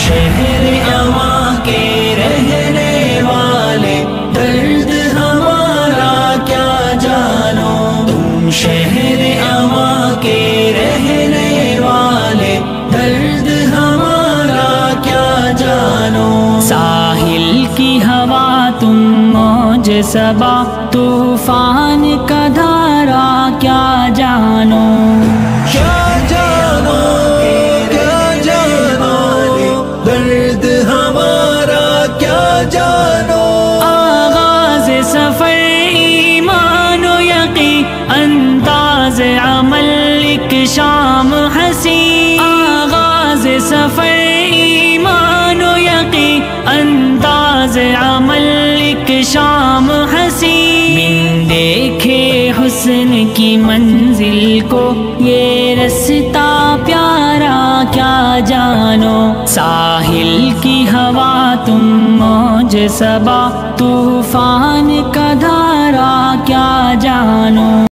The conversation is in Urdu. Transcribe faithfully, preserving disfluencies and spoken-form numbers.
شہر اواں کے رہنے والے، درد ہمارا کیا جانو، تم شہر اواں کے رہنے والے، درد ہمارا کیا جانو۔ ساحل کی ہوا تم موج صبا، طوفان کا دھارا کیا جانو، کیا جانو کیا جانو، درد ہمارا کیا جانو۔ آغاز سفر ایمان و یقین، انداز عمل ایک شام ہنسی، آغاز سفر ایمان و یقین، انداز عمل ایک شام ہنسی۔ من دیکھے حسن کی منزل کو، یہ رستہ پیارا کیا جانو، ساحل کی ہوا تم موج صبا، طوفان کا دھارا